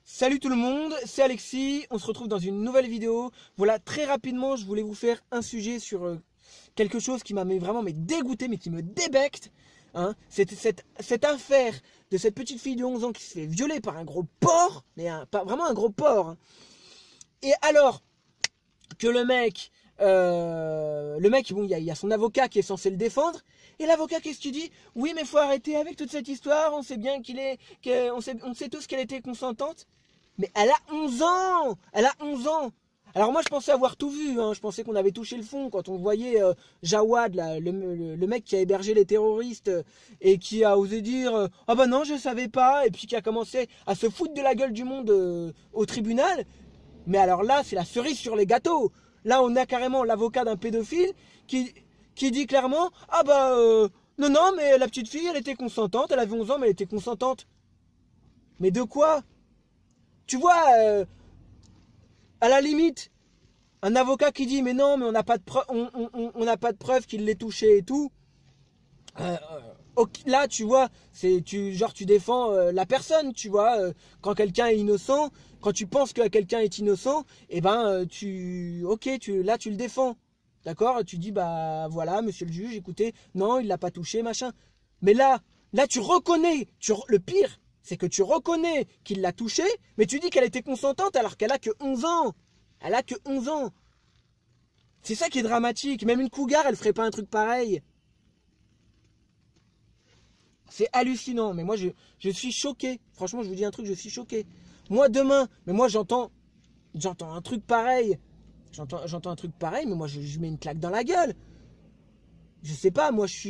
Salut tout le monde, c'est Alexis, on se retrouve dans une nouvelle vidéo. Voilà, très rapidement, je voulais vous faire un sujet sur quelque chose qui m'a vraiment dégoûté, mais qui me débecte. Hein. C'était cette affaire de cette petite fille de 11 ans qui se fait violer par un gros porc, mais vraiment un gros porc. Hein. Et alors que le mec, bon, il y a son avocat qui est censé le défendre. Et l'avocat, qu'est-ce qu'il dit? Oui, mais faut arrêter avec toute cette histoire. On sait bien on sait tous qu'elle était consentante. Mais elle a 11 ans. Elle a 11 ans. Alors moi, je pensais avoir tout vu. Hein. Je pensais qu'on avait touché le fond quand on voyait Jawad, là, le mec qui a hébergé les terroristes et qui a osé dire ah bah non, je savais pas. Et puis qui a commencé à se foutre de la gueule du monde au tribunal. Mais alors là, c'est la cerise sur les gâteaux. Là, on a carrément l'avocat d'un pédophile qui dit clairement ah bah non, mais la petite fille, elle était consentante. Elle avait 11 ans, mais elle était consentante. Mais de quoi? Tu vois, à la limite, un avocat qui dit mais non, mais on n'a pas de preuve, on n'a pas de preuve qu'il l'ait touché et tout. Là, tu vois, tu défends la personne, tu vois. Quand quelqu'un est innocent, quand tu penses que quelqu'un est innocent, eh ben, là, tu le défends. D'accord? Tu dis, bah voilà, monsieur le juge, écoutez, non, il l'a pas touché, machin. Mais là, tu reconnais, le pire, c'est que tu reconnais qu'il l'a touché, mais tu dis qu'elle était consentante alors qu'elle a que 11 ans. Elle a que 11 ans. C'est ça qui est dramatique. Même une cougar, elle ferait pas un truc pareil. C'est hallucinant. Mais moi, je suis choqué. Franchement, je vous dis un truc, je suis choqué. Moi, demain, mais moi, j'entends un truc pareil. J'entends un truc pareil, mais moi, je mets une claque dans la gueule. Je sais pas, moi, je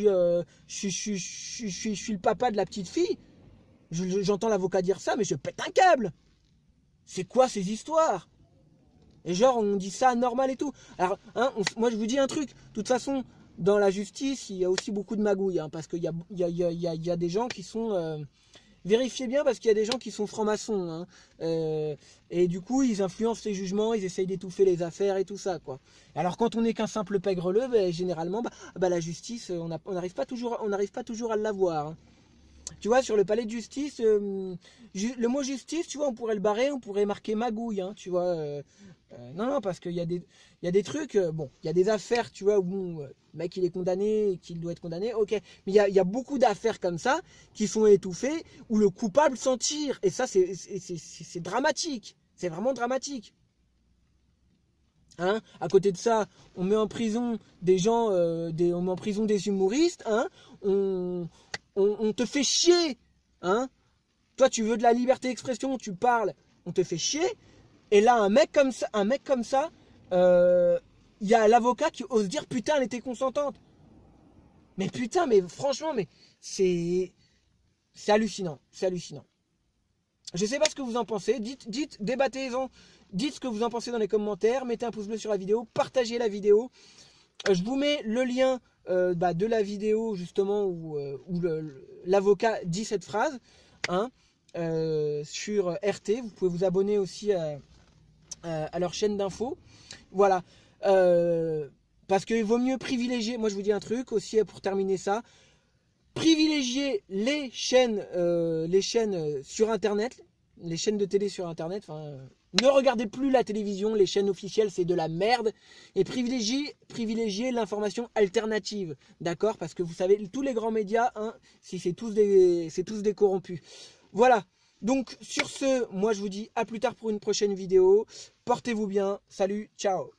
suis le papa de la petite fille. J'entends l'avocat dire ça, mais je pète un câble. C'est quoi ces histoires? Et genre, on dit ça normal et tout. Alors, hein, moi, je vous dis un truc. De toute façon, dans la justice, il y a aussi beaucoup de magouilles. Hein, parce qu'il y a des gens qui sont... vérifiez bien, parce qu'il y a des gens qui sont francs-maçons. Hein, et du coup, ils influencent les jugements, ils essayent d'étouffer les affaires et tout ça. Quoi. Alors, quand on n'est qu'un simple pègreleux, ben, généralement, la justice, on n'arrive pas toujours à l'avoir. Hein. Tu vois, sur le palais de justice, le mot justice, tu vois, on pourrait le barrer, on pourrait marquer magouille, hein, tu vois. Non, parce qu'il y a des trucs, bon, il y a des affaires, tu vois, où le mec il est condamné et qu'il doit être condamné, ok. Mais il y a beaucoup d'affaires comme ça qui sont étouffées, où le coupable s'en tire. Et ça, c'est dramatique. C'est vraiment dramatique. Hein, à côté de ça, on met en prison des gens, on met en prison des humoristes, hein, on te fait chier, hein. Toi, tu veux de la liberté d'expression, tu parles, on te fait chier. Et là, un mec comme ça, y a l'avocat qui ose dire putain, elle était consentante. Mais putain, mais franchement, mais c'est hallucinant, c'est hallucinant. Je sais pas ce que vous en pensez. Dites, débattez-en. Dites ce que vous en pensez dans les commentaires. Mettez un pouce bleu sur la vidéo, partagez la vidéo. Je vous mets le lien de la vidéo justement où l'avocat dit cette phrase, hein, sur RT. Vous pouvez vous abonner aussi à leur chaîne d'infos. Voilà. Parce qu'il vaut mieux privilégier, moi je vous dis un truc aussi pour terminer ça, privilégier les chaînes sur internet, les chaînes de télé sur internet, ne regardez plus la télévision, les chaînes officielles c'est de la merde, et privilégiez l'information alternative, d'accord? Parce que vous savez, tous les grands médias, hein, c'est tous des corrompus. Voilà. Donc sur ce, moi je vous dis à plus tard pour une prochaine vidéo. Portez-vous bien. Salut, ciao.